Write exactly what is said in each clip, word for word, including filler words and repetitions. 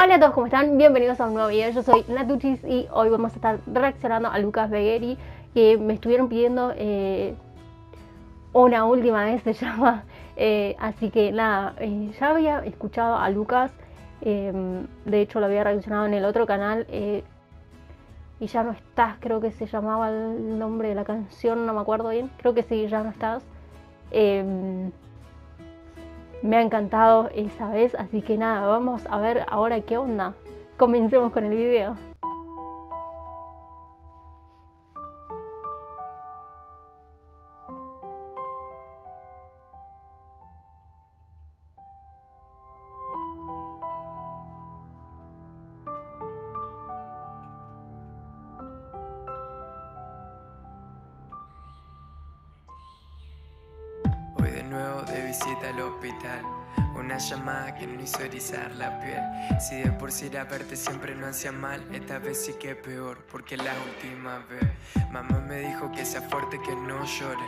Hola a todos, ¿cómo están? Bienvenidos a un nuevo video. Yo soy Natuchis y hoy vamos a estar reaccionando a Lucas Begueri, que me estuvieron pidiendo eh, una última vez, se llama. Eh, así que nada, eh, ya había escuchado a Lucas, eh, de hecho lo había reaccionado en el otro canal eh, y ya no estás, creo que se llamaba el nombre de la canción, no me acuerdo bien, creo que sí, ya no estás. Eh, Me ha encantado esa vez, así que nada, vamos a ver ahora qué onda. Comencemos con el video. Hoy de nuevo de visita al hospital, una llamada que no hizo erizar la piel. Si de por sí ir a verte siempre no hacía mal, esta vez sí que peor, porque la última vez mamá me dijo que sea fuerte, que no llore.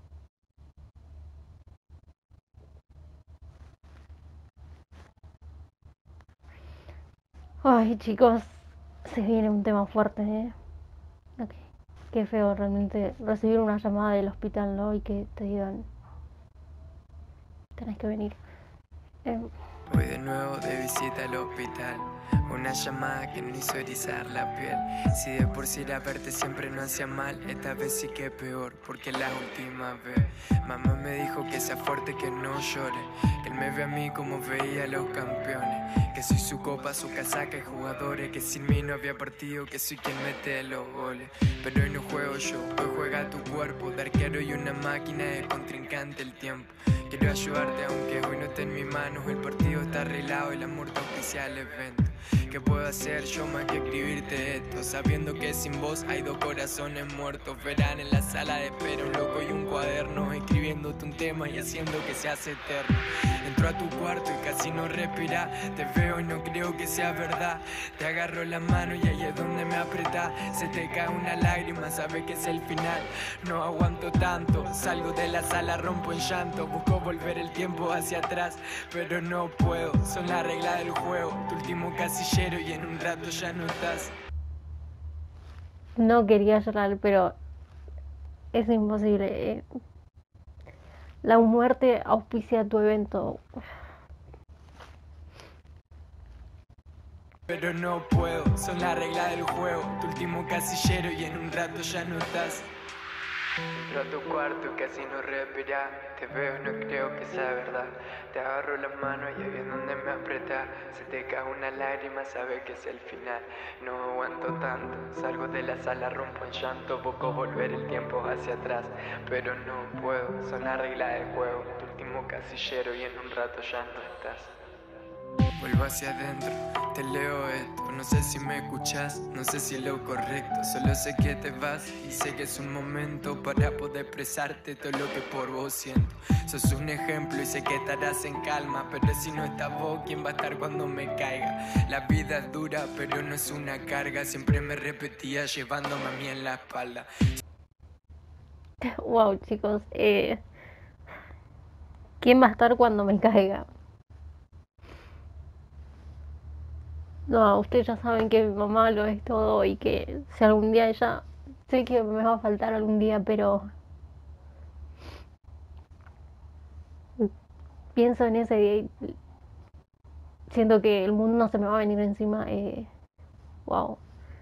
Ay chicos, se viene un tema fuerte, ¿eh? Okay. Qué feo realmente recibir una llamada del hospital, ¿no? Y que te digan, tenés que venir. Eh, Hoy de nuevo de visita al hospital, una llamada que no hizo erizar la piel. Si de por sí ir a verte siempre no hacía mal, esta vez sí que peor, porque la última vez mamá me dijo que sea fuerte, que no llore, que él me ve a mí como veía a los campeones, que soy su copa, su casaca y jugadores, que sin mí no había partido, que soy quien mete los goles. Pero hoy no juego yo, hoy juega tu cuerpo, de arquero y una máquina de contrincante el tiempo. Quiero ayudarte aunque hoy no esté en mis manos, el partido está arreglado y la muerte oficial el evento. ¿Qué puedo hacer yo más que escribirte esto? Sabiendo que sin vos hay dos corazones muertos. Verán en la sala de espera un loco y un cuaderno, escribiéndote un tema y haciendo que se hace eterno. Entro a tu cuarto y casi no respira, te veo y no creo que sea verdad. Te agarro la mano y ahí es donde me apretás. Se te cae una lágrima, sabes que es el final. No aguanto tanto, salgo de la sala, rompo en llanto. Busco volver el tiempo hacia atrás, pero no puedo, son la regla del juego. Tu último casillero y en un rato ya no estás. no quería llorar, pero es imposible. Eh. La muerte auspicia tu evento. Pero no puedo, son la regla del juego. Tu último casillero y en un rato ya no estás. Entro a tu cuarto y casi no respirás. Te veo y no creo que sea verdad. Te agarro la mano y ahí es donde me apretás. Se te cae una lágrima, sabes que es el final. No aguanto tanto, salgo de la sala, rompo en llanto. Busco volver el tiempo hacia atrás, pero no puedo, son la regla del juego. Tu último casillero y en un rato ya no estás. Vuelvo hacia adentro, te leo esto. No sé si me escuchas, no sé si es lo correcto. Solo sé que te vas y sé que es un momento para poder expresarte todo lo que por vos siento. Sos un ejemplo y sé que estarás en calma, pero si no estás vos, ¿quién va a estar cuando me caiga? La vida es dura, pero no es una carga. Siempre me repetía llevándome a mí en la espalda. Wow chicos, eh, ¿quién va a estar cuando me caiga? No, ustedes ya saben que mi mamá lo es todo y que si algún día ella, sé que me va a faltar algún día, pero pienso en ese día y siento que el mundo no se me va a venir encima. Eh, wow.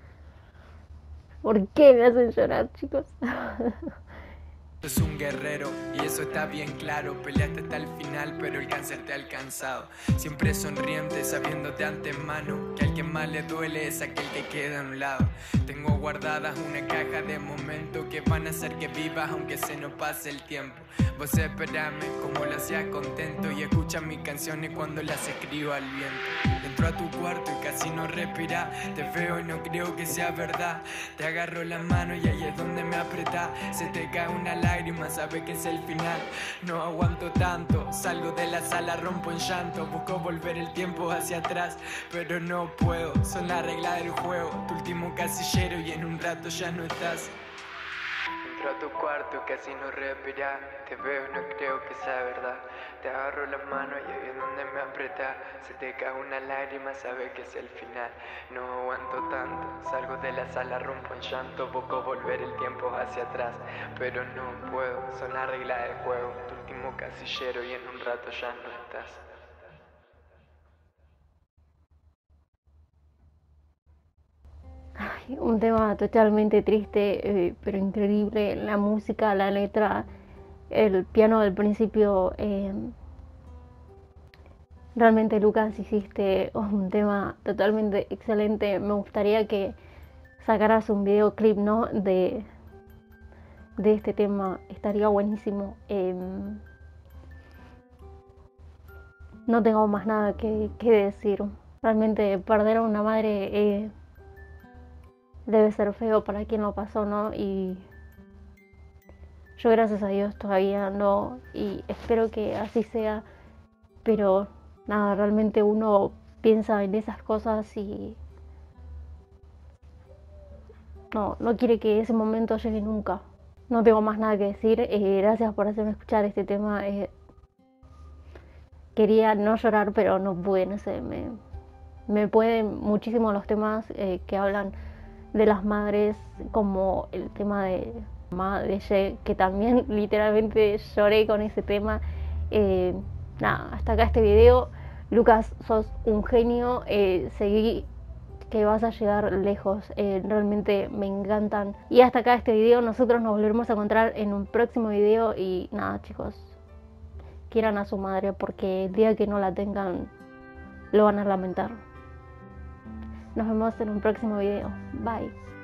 ¿Por qué me hacen llorar, chicos? Sos un guerrero y eso está bien claro. Peleaste hasta el final pero el cáncer te ha alcanzado. Siempre sonriente sabiendo de antemano que al que más le duele es aquel que queda a un lado. Tengo guardadas una caja de momentos que van a hacer que vivas aunque se nos pase el tiempo. Vos esperame como lo hacías contento y escucha mis canciones cuando las escribo al viento. Entro a tu cuarto y casi no respirás. Te veo y no creo que sea verdad. Te agarro la mano y ahí es donde me apretás. Se te cae una lágrima, sabes que es el final. No aguanto tanto, salgo de la sala, rompo en llanto. Busco volver el tiempo hacia atrás, pero no puedo, son la regla del juego. Tu último casillero y en un rato ya no estás. Entro a tu cuarto, casi no respiras. Te veo y no creo que sea verdad. Te agarro las manos y ahí es donde me apretas. Se te cae una lágrima, sabes que es el final. No aguanto tanto, salgo de la sala, rompo en llanto. Poco volver el tiempo hacia atrás, pero no puedo, son las reglas del juego. Tu último casillero y en un rato ya no estás. Ay, un tema totalmente triste, eh, pero increíble. La música, la letra, el piano del principio. Eh, realmente, Lucas, hiciste un tema totalmente excelente. Me gustaría que sacaras un videoclip, ¿no? De, de este tema. Estaría buenísimo. Eh, no tengo más nada que, que decir. Realmente perder a una madre eh, debe ser feo para quien lo pasó, ¿no? Y yo, gracias a Dios, todavía no, y espero que así sea, pero nada, realmente uno piensa en esas cosas y no, no quiere que ese momento llegue nunca. No tengo más nada que decir, eh, gracias por hacerme escuchar este tema. Eh, quería no llorar, pero no pude, no sé, me, me pueden muchísimo los temas eh, que hablan de las madres, como el tema de mamá de Ye, que también literalmente lloré con ese tema. Eh, nada, hasta acá este video. Lucas, sos un genio, eh, seguí que vas a llegar lejos, eh, realmente me encantan. Y hasta acá este video, nosotros nos volveremos a encontrar en un próximo video y nada, chicos, quieran a su madre porque el día que no la tengan lo van a lamentar. Nos vemos en un próximo video. Bye.